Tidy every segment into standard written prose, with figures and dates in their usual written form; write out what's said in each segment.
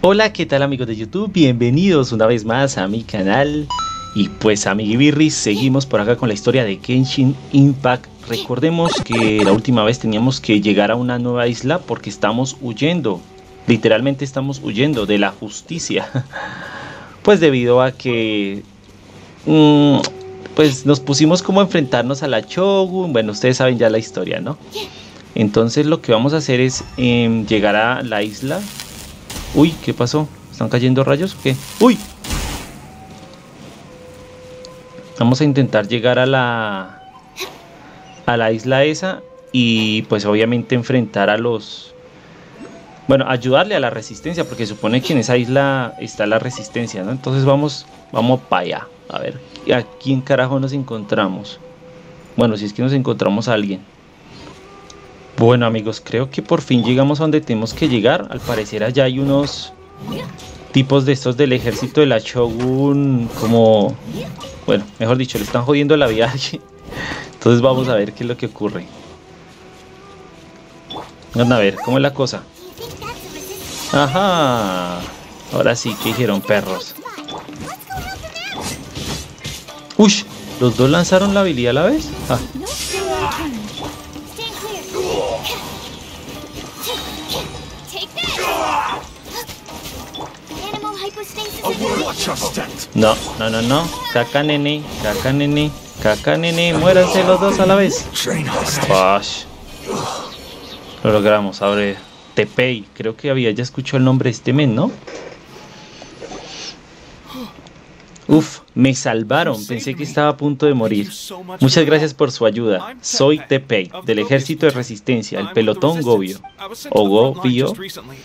Hola, ¿qué tal amigos de YouTube? Bienvenidos una vez más a mi canal. Y pues amiguibirris, seguimos por acá con la historia de Genshin Impact. Recordemos que la última vez teníamos que llegar a una nueva isla porque estamos huyendo. Literalmente estamos huyendo de la justicia. Pues debido a que pues nos pusimos como a enfrentarnos a la Shogun. Bueno, ustedes saben ya la historia, ¿no? Entonces lo que vamos a hacer es llegar a la isla. Uy, ¿qué pasó? ¿Están cayendo rayos o qué? ¡Uy! Vamos a intentar llegar a la isla esa y pues obviamente enfrentar a los... Bueno, ayudarle a la resistencia, porque supone que en esa isla está la resistencia, ¿no? Entonces vamos para allá. A ver, ¿a quién carajo nos encontramos? Bueno, si es que nos encontramos a alguien. Bueno amigos, creo que por fin llegamos a donde tenemos que llegar. Al parecer allá hay unos tipos de estos del ejército de la Shogun, como... Bueno, mejor dicho, le están jodiendo la vida a alguien. Entonces vamos a ver qué es lo que ocurre. Van a ver, ¿cómo es la cosa? Ajá. Ahora sí que dijeron perros. Ush, ¿los dos lanzaron la habilidad a la vez? Ah. No. Caca nene, muéranse los dos a la vez. Gosh. Lo logramos. Ahora Tepei, creo que había ya escuchado el nombre de este men, ¿no? Uf, me salvaron, pensé que estaba a punto de morir. Muchas gracias por su ayuda. Soy Tepei, del ejército de resistencia, el pelotón Gobio. O Gobio.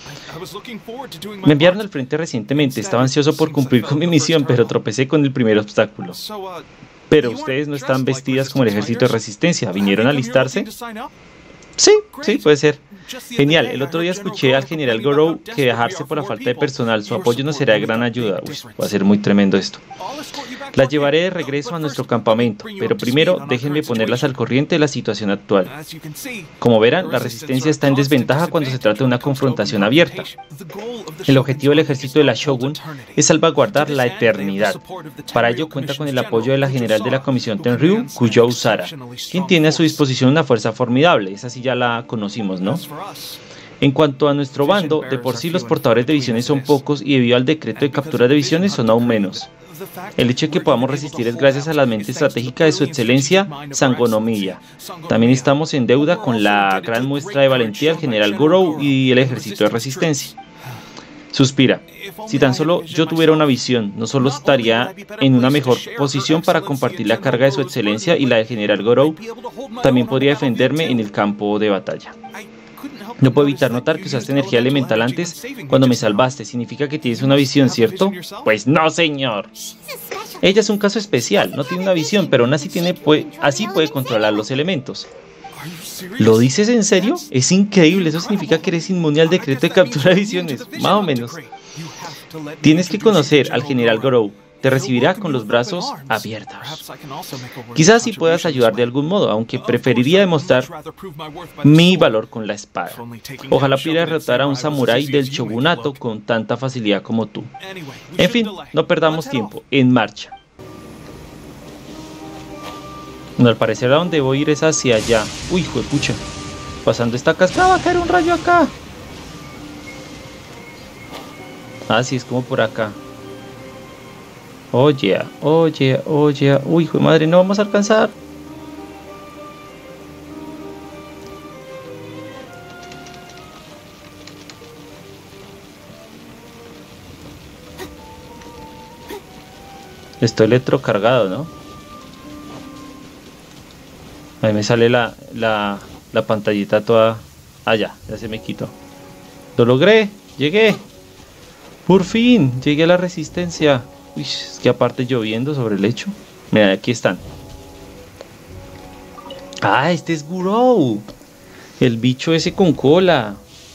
Me enviaron al frente recientemente, estaba ansioso por cumplir con mi misión, pero tropecé con el primer obstáculo. Pero ustedes no están vestidas como el ejército de resistencia, ¿vinieron a alistarse? Sí, puede ser. Genial, el otro día escuché al general Gorou que dejarse por la falta de personal, su apoyo nos será de gran ayuda. Uy, va a ser muy tremendo esto. Las llevaré de regreso a nuestro campamento, pero primero déjenme ponerlas al corriente de la situación actual. Como verán, la resistencia está en desventaja cuando se trata de una confrontación abierta. El objetivo del ejército de la Shogun es salvaguardar la eternidad. Para ello cuenta con el apoyo de la general de la comisión Tenryu, Kujou Sara, quien tiene a su disposición una fuerza formidable. Esa sí ya la conocimos, ¿no? En cuanto a nuestro bando, de por sí los portadores de visiones son pocos y debido al decreto de captura de visiones son aún menos. El hecho de que podamos resistir es gracias a la mente estratégica de su excelencia Sangonomiya. También estamos en deuda con la gran muestra de valentía del general Gorou y el ejército de resistencia. Suspira. Si tan solo yo tuviera una visión, no solo estaría en una mejor posición para compartir la carga de su excelencia y la del general Gorou, también podría defenderme en el campo de batalla. No puedo evitar notar que usaste energía elemental antes cuando me salvaste. Significa que tienes una visión, ¿cierto? Pues no, señor. Ella es un caso especial, no tiene una visión, pero aún así puede controlar los elementos. ¿Lo dices en serio? Es increíble, eso significa que eres inmune al decreto de captura de visiones, más o menos. Tienes que conocer al general Gorou. Te recibirá con los brazos abiertos. Quizás sí puedas ayudar de algún modo, aunque preferiría demostrar mi valor con la espada. Ojalá pudiera derrotar a un samurái del shogunato con tanta facilidad como tú. En fin, no perdamos tiempo, en marcha. Bueno, al parecer a donde voy a ir es hacia allá. Uy, juepucha. Pasando esta cascada va a caer un rayo acá. Ah, sí, es como por acá. Oye. Uy, hijo de madre, no vamos a alcanzar. Estoy electrocargado, ¿no? Ahí me sale la pantallita toda... Ah, ya se me quitó. Lo logré, llegué. Por fin, llegué a la resistencia. Uy, es que aparte lloviendo sobre el lecho. Mira, aquí están. Ah, este es Gorou. El bicho ese con cola.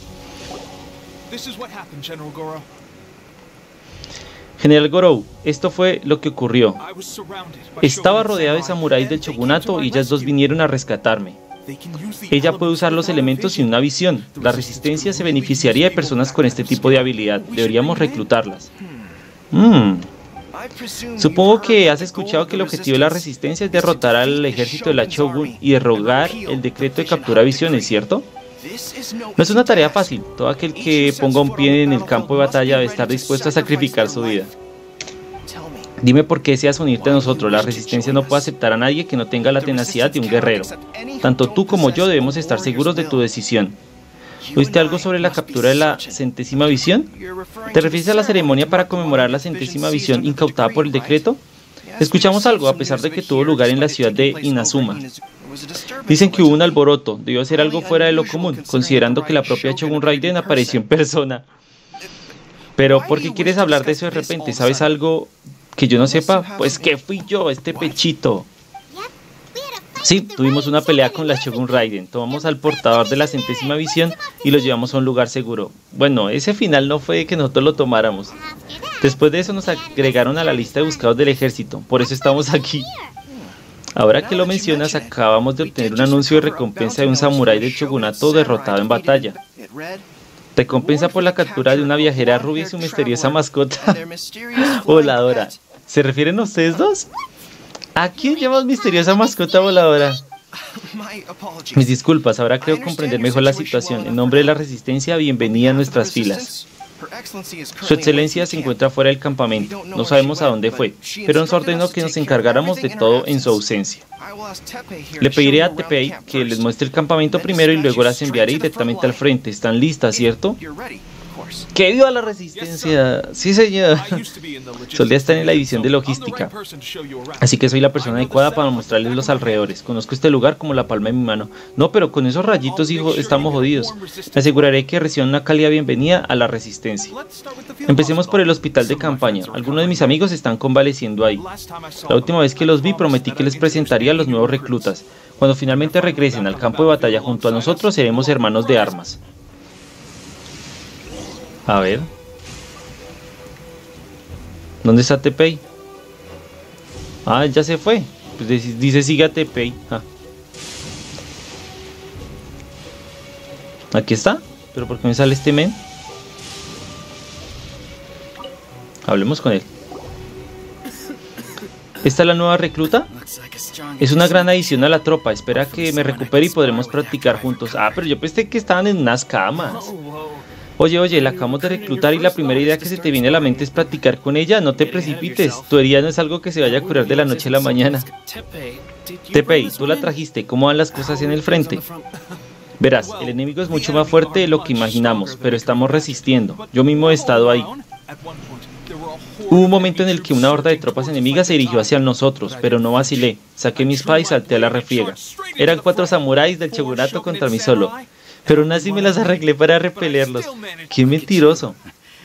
General Gorou, esto fue lo que ocurrió. Estaba rodeado de samuráis del shogunato y ellas dos vinieron a rescatarme. Ella puede usar los elementos sin una visión. La resistencia se beneficiaría de personas con este tipo de habilidad. Deberíamos reclutarlas. Supongo que has escuchado que el objetivo de la resistencia es derrotar al ejército de la Shogun y derrogar el decreto de captura de visiones, ¿cierto? No es una tarea fácil. Todo aquel que ponga un pie en el campo de batalla debe estar dispuesto a sacrificar su vida. Dime por qué deseas unirte a nosotros. La resistencia no puede aceptar a nadie que no tenga la tenacidad de un guerrero. Tanto tú como yo debemos estar seguros de tu decisión. ¿Oíste algo sobre la captura de la centésima visión? ¿Te refieres a la ceremonia para conmemorar la centésima visión incautada por el decreto? Escuchamos algo, a pesar de que tuvo lugar en la ciudad de Inazuma. Dicen que hubo un alboroto, debió ser algo fuera de lo común, considerando que la propia Shogun Raiden apareció en persona. Pero, ¿por qué quieres hablar de eso de repente? ¿Sabes algo que yo no sepa? Pues que fui yo, este pechito. Sí, tuvimos una pelea con la Shogun Raiden. Tomamos al portador de la centésima visión y lo llevamos a un lugar seguro. Bueno, ese final no fue que nosotros lo tomáramos. Después de eso nos agregaron a la lista de buscados del ejército. Por eso estamos aquí. Ahora que lo mencionas, acabamos de obtener un anuncio de recompensa de un samurái del shogunato derrotado en batalla. Recompensa por la captura de una viajera rubia y su misteriosa mascota voladora. ¿Se refieren a ustedes dos? ¿A quién llamas misteriosa mascota voladora? Mis disculpas, ahora creo comprender mejor la situación. En nombre de la resistencia, bienvenida a nuestras filas. Su excelencia se encuentra fuera del campamento. No sabemos a dónde fue, pero nos ordenó que nos encargáramos de todo en su ausencia. Le pediré a Teppei que les muestre el campamento primero y luego las enviaré directamente al frente. ¿Están listas, cierto? ¡Que viva la resistencia! Sí, señor. Solía estar en la división de logística, así que soy la persona adecuada para mostrarles los alrededores. Conozco este lugar como la palma de mi mano. No, pero con esos rayitos, hijo, estamos jodidos. Me aseguraré que reciban una cálida bienvenida a la resistencia. Empecemos por el hospital de campaña. Algunos de mis amigos están convaleciendo ahí. La última vez que los vi prometí que les presentaría a los nuevos reclutas. Cuando finalmente regresen al campo de batalla junto a nosotros, seremos hermanos de armas. A ver. ¿Dónde está Teppei? Ah, ya se fue. Pues dice siga Teppei. Aquí está. ¿Pero por qué me sale este men? Hablemos con él. ¿Esta es la nueva recluta? Es una gran adición a la tropa. Espera que me recupere y podremos practicar juntos. Ah, pero yo pensé que estaban en unas camas. Oye, la acabamos de reclutar y la primera idea que se te viene a la mente es practicar con ella. No te precipites, tu herida no es algo que se vaya a curar de la noche a la mañana. Teppei, tú la trajiste, ¿cómo van las cosas en el frente? Verás, el enemigo es mucho más fuerte de lo que imaginamos, pero estamos resistiendo. Yo mismo he estado ahí. Hubo un momento en el que una horda de tropas enemigas se dirigió hacia nosotros, pero no vacilé. Saqué mi espada y salté a la refriega. Eran 4 samuráis del shogunato contra mí solo. Pero aún así me las arreglé para repelerlos. ¡Qué mentiroso!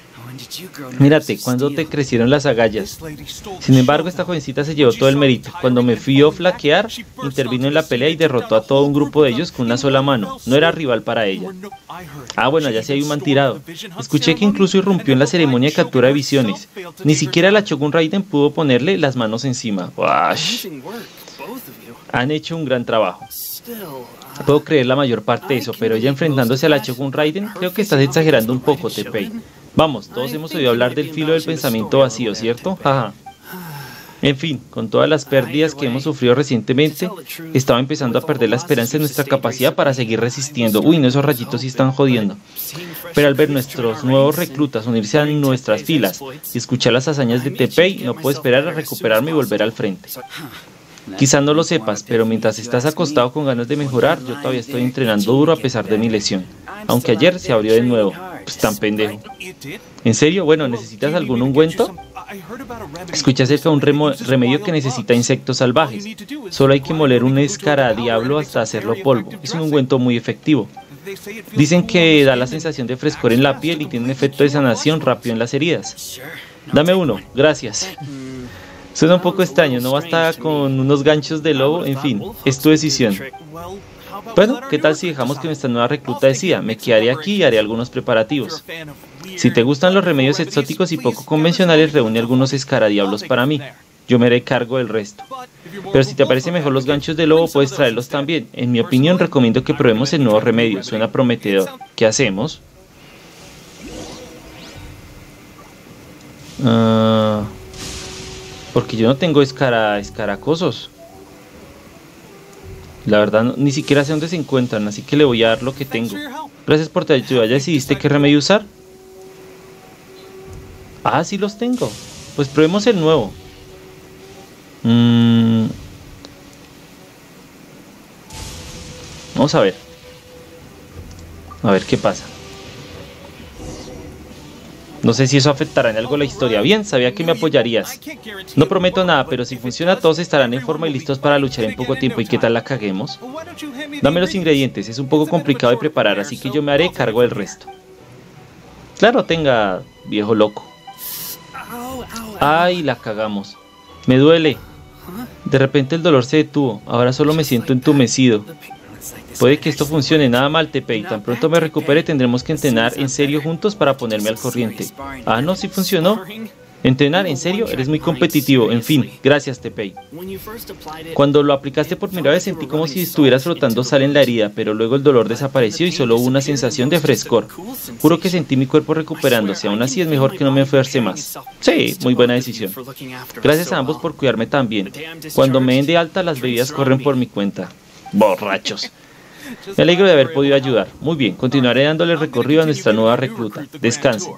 Mírate, ¿cuándo te crecieron las agallas? Sin embargo, esta jovencita se llevó todo el mérito. Cuando me vio flaquear, intervino en la pelea y derrotó a todo un grupo de ellos con una sola mano. No era rival para ella. Ah, bueno, ya sí hay un man tirado. Escuché que incluso irrumpió en la ceremonia de captura de visiones. Ni siquiera la Shogun Raiden pudo ponerle las manos encima. ¡Wash! Han hecho un gran trabajo. Puedo creer la mayor parte de eso, pero ella enfrentándose a la Shogun Raiden, creo que estás exagerando un poco, Teppei. Vamos, todos hemos oído hablar del filo del pensamiento vacío, ¿cierto? Jaja. En fin, con todas las pérdidas que hemos sufrido recientemente, estaba empezando a perder la esperanza en nuestra capacidad para seguir resistiendo. Uy, no, esos rayitos sí están jodiendo. Pero al ver nuestros nuevos reclutas unirse a nuestras filas y escuchar las hazañas de Teppei, no puedo esperar a recuperarme y volver al frente. Quizás no lo sepas, pero mientras estás acostado con ganas de mejorar, yo todavía estoy entrenando duro a pesar de mi lesión. Aunque ayer se abrió de nuevo. Pues tan pendejo. ¿En serio? Bueno, ¿necesitas algún ungüento? Escuché acerca de un remedio que necesita insectos salvajes. Solo hay que moler un escaradiablo hasta hacerlo polvo. Es un ungüento muy efectivo. Dicen que da la sensación de frescor en la piel y tiene un efecto de sanación rápido en las heridas. Dame uno, gracias. Suena un poco extraño, ¿no basta con unos ganchos de lobo? En fin, es tu decisión. Bueno, ¿qué tal si dejamos que nuestra nueva recluta decida? Me quedaré aquí y haré algunos preparativos. Si te gustan los remedios exóticos y poco convencionales, reúne algunos escaradiablos para mí. Yo me haré cargo del resto. Pero si te parecen mejor los ganchos de lobo, puedes traerlos también. En mi opinión, recomiendo que probemos el nuevo remedio. Suena prometedor. ¿Qué hacemos? Porque yo no tengo escaracosos. La verdad, ni siquiera sé dónde se encuentran, así que le voy a dar lo que tengo. Gracias por tu ayuda. ¿Ya decidiste qué remedio usar? Ah, sí los tengo. Pues probemos el nuevo. Vamos a ver. A ver qué pasa. No sé si eso afectará en algo la historia. Bien, sabía que me apoyarías. No prometo nada, pero si funciona todos estarán en forma y listos para luchar en poco tiempo. ¿Y qué tal la caguemos? Dame los ingredientes, es un poco complicado de preparar, así que yo me haré cargo del resto. Claro, tenga, viejo loco. Ay, la cagamos. Me duele. De repente el dolor se detuvo, ahora solo me siento entumecido. Puede que esto funcione, nada mal, Teppei. Tan pronto me recupere tendremos que entrenar en serio juntos para ponerme al corriente. Ah, no, sí funcionó. ¿Entrenar? ¿En serio? Eres muy competitivo. En fin, gracias, Teppei. Cuando lo aplicaste por primera vez sentí como si estuvieras frotando sal en la herida, pero luego el dolor desapareció y solo hubo una sensación de frescor. Juro que sentí mi cuerpo recuperándose, aún así es mejor que no me esfuerce más. Sí, muy buena decisión. Gracias a ambos por cuidarme tan bien. Cuando me den de alta, las bebidas corren por mi cuenta. Borrachos. Me alegro de haber podido ayudar. Muy bien, continuaré dándole recorrido a nuestra nueva recluta. Descanse.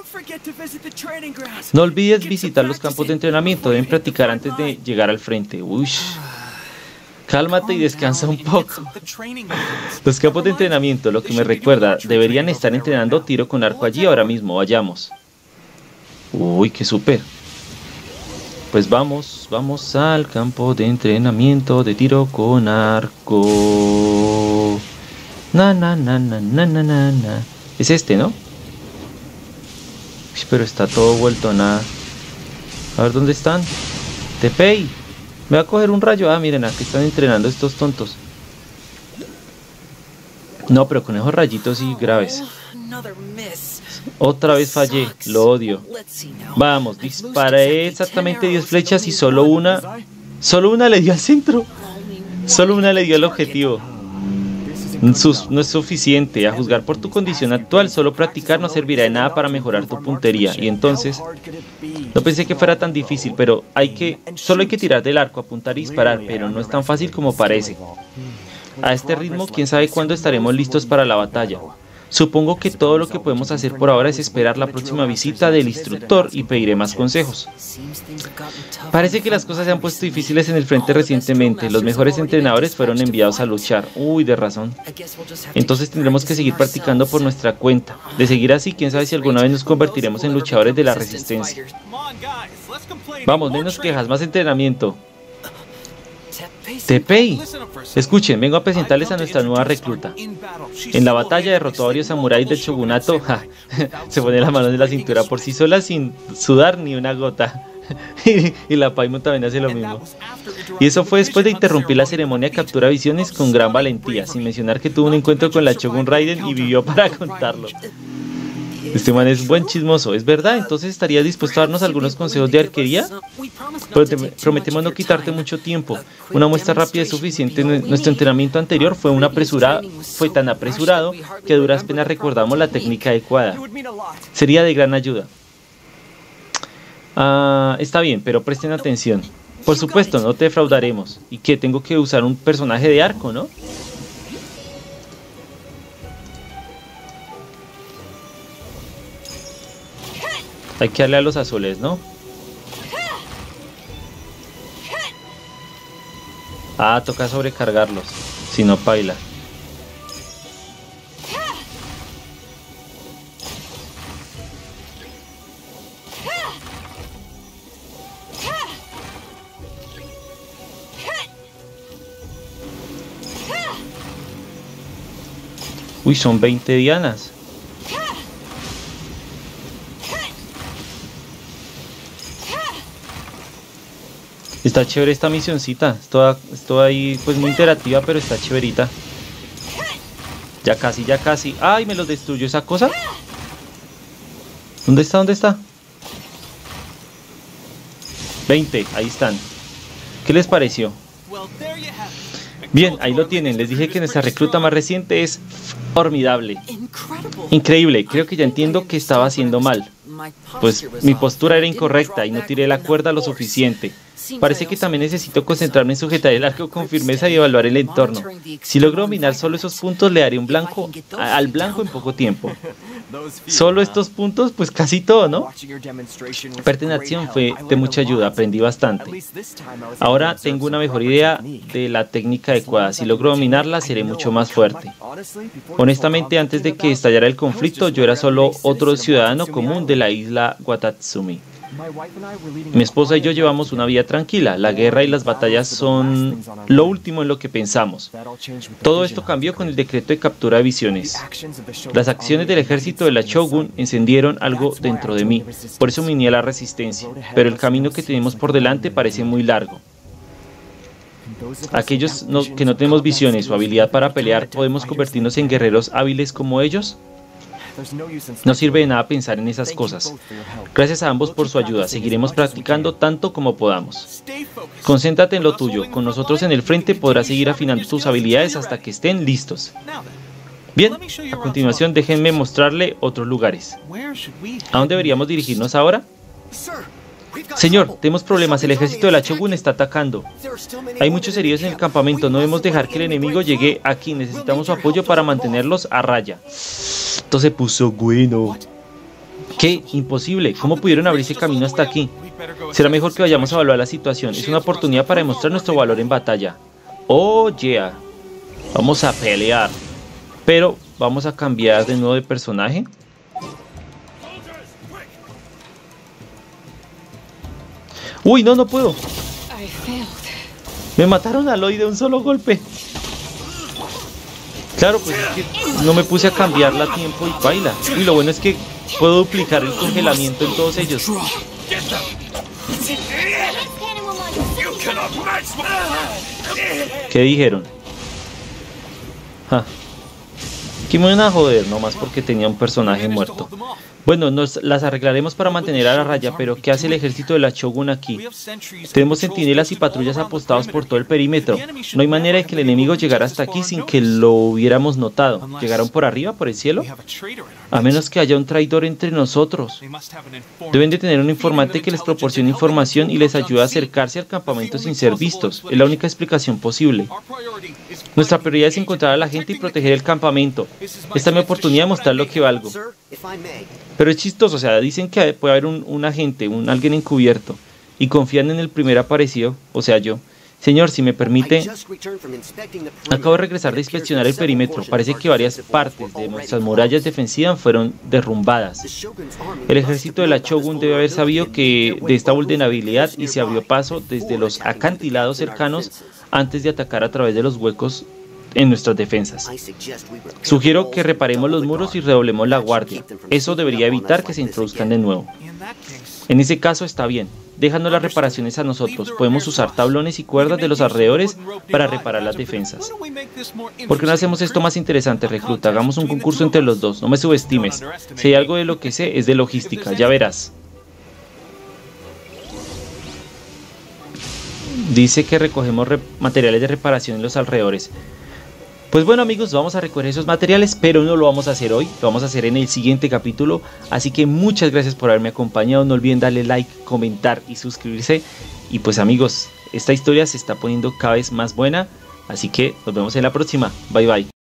No olvides visitar los campos de entrenamiento. Deben practicar antes de llegar al frente. Uy. Cálmate y descansa un poco. Los campos de entrenamiento, lo que me recuerda, deberían estar entrenando tiro con arco allí ahora mismo. Vayamos. Uy, qué súper. Pues vamos al campo de entrenamiento de tiro con arco. Na. Es este, ¿no? Uy, pero está todo vuelto a nada. A ver, ¿dónde están? Teppei, me va a coger un rayo. Ah, miren, aquí están entrenando estos tontos. No, pero con esos rayitos sí graves. Otra vez fallé, lo odio. Vamos, disparé exactamente 10 flechas y solo una le dio al centro. Solo una le dio al objetivo. No es suficiente. A juzgar por tu condición actual, solo practicar no servirá de nada para mejorar tu puntería. Y entonces, no pensé que fuera tan difícil, pero solo hay que tirar del arco, apuntar y disparar, pero no es tan fácil como parece. A este ritmo, quién sabe cuándo estaremos listos para la batalla. Supongo que todo lo que podemos hacer por ahora es esperar la próxima visita del instructor y pediré más consejos. Parece que las cosas se han puesto difíciles en el frente recientemente. Los mejores entrenadores fueron enviados a luchar. Uy, de razón. Entonces tendremos que seguir practicando por nuestra cuenta. De seguir así, quién sabe si alguna vez nos convertiremos en luchadores de la resistencia. Vamos, menos quejas, más entrenamiento. Teppei, escuchen, vengo a presentarles a nuestra nueva recluta. En la batalla derrotó a varios samuráis del shogunato. Se pone las manos en la cintura por sí sola sin sudar ni una gota. Y la Paimon también hace lo mismo. Y eso fue después de interrumpir la ceremonia de captura visiones con gran valentía, sin mencionar que tuvo un encuentro con la Shogun Raiden y vivió para contarlo. Este man es buen chismoso, ¿es verdad? Entonces, ¿estarías dispuesto a darnos algunos consejos de arquería? Prometemos no quitarte mucho tiempo. Una muestra rápida es suficiente. Nuestro entrenamiento anterior fue tan apresurado que a duras penas recordamos la técnica adecuada. Sería de gran ayuda. Está bien, pero presten atención. Por supuesto, no te defraudaremos. ¿Y qué? Tengo que usar un personaje de arco, ¿no? Hay que darle a los azules, ¿no? Toca sobrecargarlos. Si no, paila. Uy, son 20 dianas. Está chévere esta misioncita. Esto ahí pues muy interactiva, pero está chéverita. Ya casi, ya casi. ¡Ay, me los destruyó esa cosa! ¿Dónde está? ¿Dónde está? 20, ahí están. ¿Qué les pareció? Bien, ahí lo tienen. Les dije que nuestra recluta más reciente es formidable. Increíble, creo que ya entiendo que estaba haciendo mal. Pues mi postura era incorrecta y no tiré la cuerda lo suficiente. Parece que también necesito concentrarme en sujetar el arco con firmeza y evaluar el entorno. Si logro dominar solo esos puntos, le daré un blanco al blanco en poco tiempo. Solo estos puntos, pues casi todo, ¿no? Verte en acción fue de mucha ayuda, aprendí bastante. Ahora tengo una mejor idea de la técnica adecuada. Si logro dominarla, seré mucho más fuerte. Honestamente, antes de que estallara el conflicto, yo era solo otro ciudadano común de la isla Watatsumi. Mi esposa y yo llevamos una vida tranquila. La guerra y las batallas son lo último en lo que pensamos. Todo esto cambió con el decreto de captura de visiones. Las acciones del ejército de la Shogun encendieron algo dentro de mí. Por eso me uní a la resistencia. Pero el camino que tenemos por delante parece muy largo. Aquellos que no tenemos visiones o habilidad para pelear, ¿podemos convertirnos en guerreros hábiles como ellos? No sirve de nada pensar en esas cosas. Gracias a ambos por su ayuda. Seguiremos practicando tanto como podamos. Concéntrate en lo tuyo. Con nosotros en el frente podrás seguir afinando tus habilidades hasta que estén listos. Bien, a continuación déjenme mostrarle otros lugares. ¿A dónde deberíamos dirigirnos ahora? Señor, tenemos problemas. El ejército de la Shogun está atacando. Hay muchos heridos en el campamento. No debemos dejar que el enemigo llegue aquí. Necesitamos su apoyo para mantenerlos a raya. Esto se puso bueno. ¿Qué? Imposible. ¿Cómo pudieron abrirse camino hasta aquí? Será mejor que vayamos a evaluar la situación. Es una oportunidad para demostrar nuestro valor en batalla. Oh, yeah. Vamos a pelear. Pero, ¿vamos a cambiar de nuevo de personaje? Uy, no, no puedo. Me mataron a Aloy de un solo golpe. Claro, pues es que no me puse a cambiarla a tiempo y baila. Y lo bueno es que puedo duplicar el congelamiento en todos ellos. ¿Qué dijeron? Ja. Aquí me van a joder nomás porque tenía un personaje muerto. Bueno, nos las arreglaremos para mantener a la raya, pero ¿qué hace el ejército de la Shogun aquí? Tenemos centinelas y patrullas apostados por todo el perímetro. No hay manera de que el enemigo llegara hasta aquí sin que lo hubiéramos notado. ¿Llegaron por arriba, por el cielo? A menos que haya un traidor entre nosotros. Deben de tener un informante que les proporcione información y les ayude a acercarse al campamento sin ser vistos. Es la única explicación posible. Nuestra prioridad es encontrar a la gente y proteger el campamento. Esta es mi oportunidad de mostrar lo que valgo. Pero es chistoso, o sea, dicen que puede haber un agente, alguien encubierto, y confían en el primer aparecido, o sea, yo. Señor, si me permite, acabo de regresar de inspeccionar el perímetro. Parece que varias partes de nuestras murallas defensivas fueron derrumbadas. El ejército de la Shogun debe haber sabido de esta vulnerabilidad y se abrió paso desde los acantilados cercanos antes de atacar a través de los huecos en nuestras defensas. Sugiero que reparemos los muros y redoblemos la guardia. Eso debería evitar que se introduzcan de nuevo. En ese caso está bien. Déjanos las reparaciones a nosotros. Podemos usar tablones y cuerdas de los alrededores para reparar las defensas. ¿Por qué no hacemos esto más interesante, recluta? Hagamos un concurso entre los dos. No me subestimes. Si hay algo de lo que sé, es de logística. Ya verás. Dice que recogemos materiales de reparación en los alrededores. Pues bueno, amigos, vamos a recoger esos materiales, pero no lo vamos a hacer hoy, lo vamos a hacer en el siguiente capítulo. Así que muchas gracias por haberme acompañado, no olviden darle like, comentar y suscribirse. Y pues amigos, esta historia se está poniendo cada vez más buena, así que nos vemos en la próxima. Bye bye.